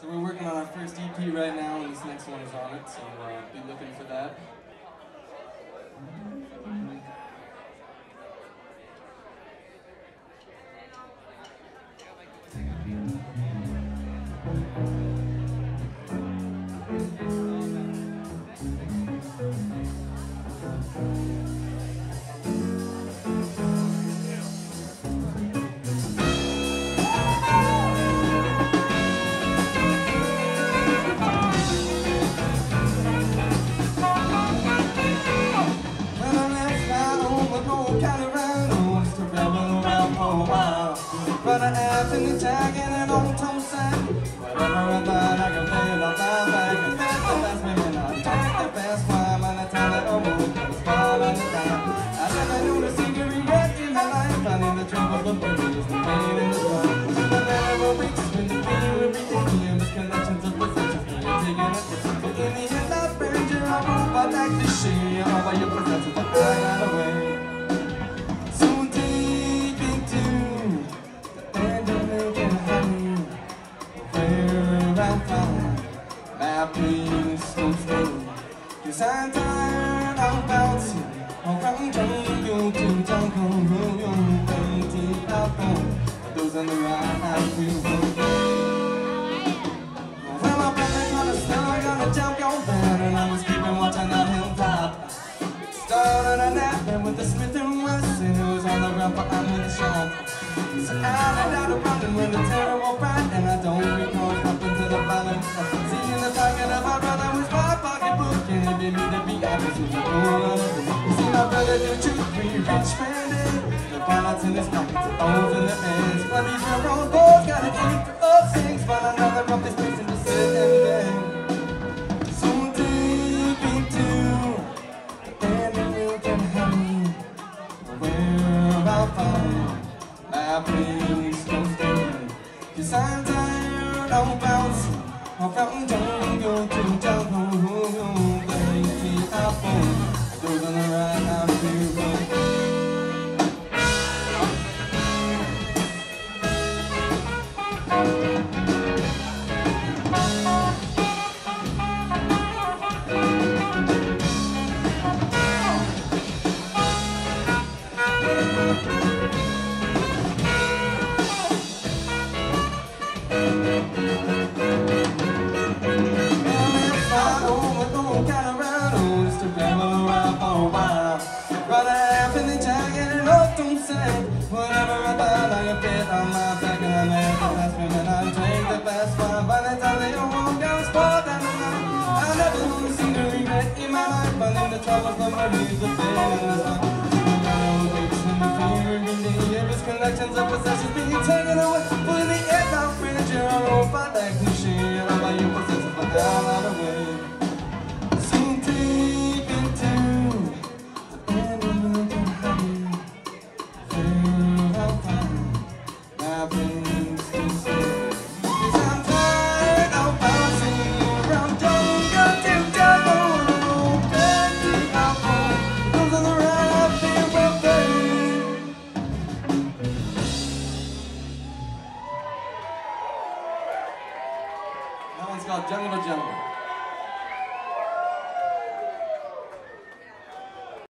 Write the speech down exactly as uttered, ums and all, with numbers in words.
So we're working on our first E P right now, and this next one is on it, so uh, be looking for that. But I have to tag in an old toe set. Whatever I thought I could play it all down back. And that's the best women I take the best climb. And I tell it over the spot on the time. I never knew the secret regret in my life. Finding the trouble, the blues, the pain in the blood. The never weeks when the feeling would be taking misconnections of possessions. When you're taking a distance. But in the end, I spend your own by that cliche. All by your possessions that I got away. Please don't stay, 'cause I'm tired of bouncing around trying to jump on your empty apple. Those on the right I feel well, my brother got a star, got a jump your bed, and I was keeping watch on that hilltop. Started a nap with the Smith and Wesson, it was on the ground, but I'm in the shop. So I let out a running with a terrible fight, and I don't recall up into the balance. Seeing the pocket of my brother was my pocketbook, and it didn't need to be honest with you. You see my brother do two, three rich man did. The pilots in his pockets, the O's in the ends. But these are old boys, got an eight of six, but another of this place in the sit and bend. So deep into the end of milk and honey, where I'll find my place don't stay. 'Cause I'm tired of bouncing around jungle to jungle, baby apple. Those on the right I feel but I have been tagging and up don't say whatever I thought I could fit on my back, and I made the best women I take the best one. By the time they all walk down spot and I never want to see the regret in my life. But in the troubles of my reason, the pain and the sun. The fear every day, every collections of possessions being taken away. But in the end, I'll finish your own, but like cliche, and all by your possessions, but now